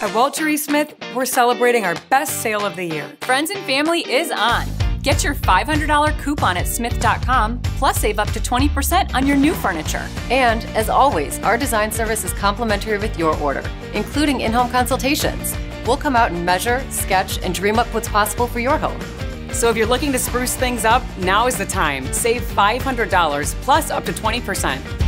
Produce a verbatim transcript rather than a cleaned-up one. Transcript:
At Walter E. Smith, we're celebrating our best sale of the year. Friends and Family is on. Get your five hundred dollar coupon at smith dot com, plus save up to twenty percent on your new furniture. And as always, our design service is complimentary with your order, including in-home consultations. We'll come out and measure, sketch, and dream up what's possible for your home. So if you're looking to spruce things up, now is the time. Save five hundred dollars plus up to twenty percent.